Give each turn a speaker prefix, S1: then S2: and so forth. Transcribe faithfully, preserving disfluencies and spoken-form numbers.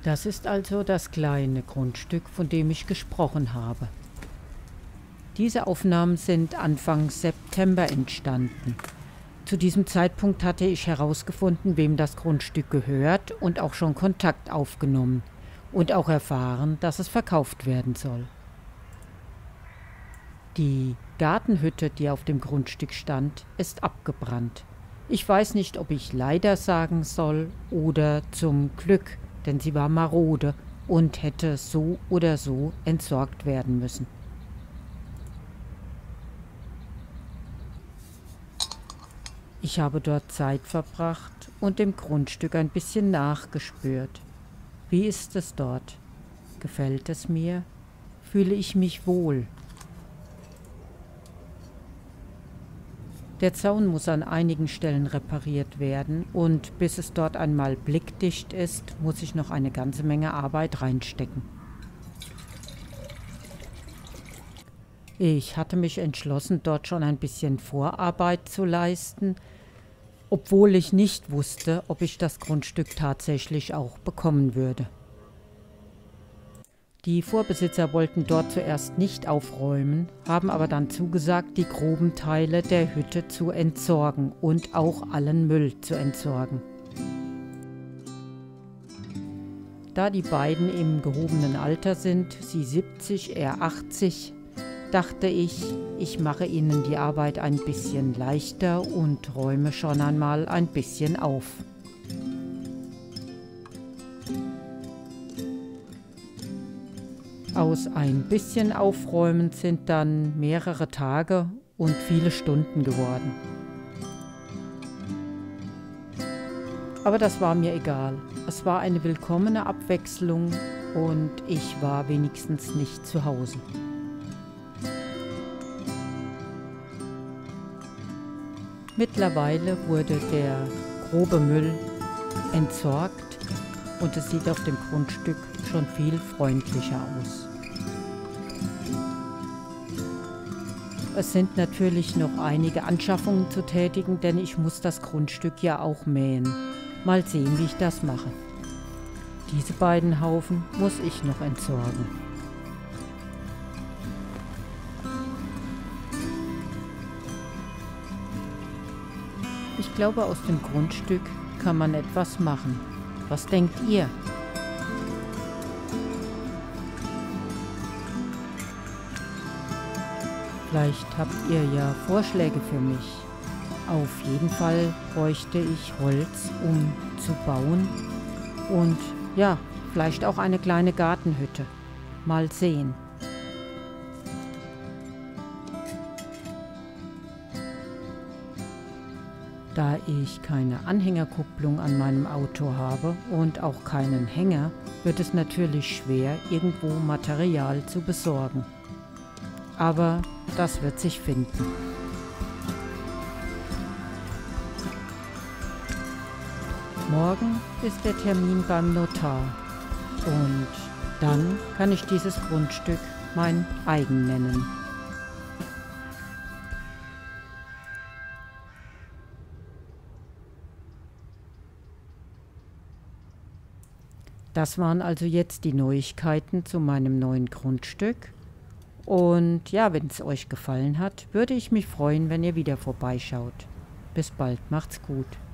S1: Das ist also das kleine Grundstück, von dem ich gesprochen habe. Diese Aufnahmen sind Anfang September entstanden. Zu diesem Zeitpunkt hatte ich herausgefunden, wem das Grundstück gehört und auch schon Kontakt aufgenommen und auch erfahren, dass es verkauft werden soll. Die Gartenhütte, die auf dem Grundstück stand, ist abgebrannt. Ich weiß nicht, ob ich leider sagen soll oder zum Glück, denn sie war marode und hätte so oder so entsorgt werden müssen. Ich habe dort Zeit verbracht und dem Grundstück ein bisschen nachgespürt. Wie ist es dort? Gefällt es mir? Fühle ich mich wohl? Der Zaun muss an einigen Stellen repariert werden und bis es dort einmal blickdicht ist, muss ich noch eine ganze Menge Arbeit reinstecken. Ich hatte mich entschlossen, dort schon ein bisschen Vorarbeit zu leisten, obwohl ich nicht wusste, ob ich das Grundstück tatsächlich auch bekommen würde. Die Vorbesitzer wollten dort zuerst nicht aufräumen, haben aber dann zugesagt, die groben Teile der Hütte zu entsorgen und auch allen Müll zu entsorgen. Da die beiden im gehobenen Alter sind, sie siebzig, er achtzig, dachte ich, ich mache ihnen die Arbeit ein bisschen leichter und räume schon einmal ein bisschen auf. Aus ein bisschen Aufräumen sind dann mehrere Tage und viele Stunden geworden. Aber das war mir egal. Es war eine willkommene Abwechslung und ich war wenigstens nicht zu Hause. Mittlerweile wurde der grobe Müll entsorgt und es sieht auf dem Grundstück schon viel freundlicher aus. Es sind natürlich noch einige Anschaffungen zu tätigen, denn ich muss das Grundstück ja auch mähen. Mal sehen, wie ich das mache. Diese beiden Haufen muss ich noch entsorgen. Ich glaube, aus dem Grundstück kann man etwas machen. Was denkt ihr? Vielleicht habt ihr ja Vorschläge für mich. Auf jeden Fall bräuchte ich Holz, um zu bauen. Und ja, vielleicht auch eine kleine Gartenhütte. Mal sehen. Da ich keine Anhängerkupplung an meinem Auto habe und auch keinen Hänger, wird es natürlich schwer, irgendwo Material zu besorgen. Aber das wird sich finden. Morgen ist der Termin beim Notar und dann kann ich dieses Grundstück mein eigen nennen. Das waren also jetzt die Neuigkeiten zu meinem neuen Grundstück. Und ja, wenn es euch gefallen hat, würde ich mich freuen, wenn ihr wieder vorbeischaut. Bis bald, macht's gut.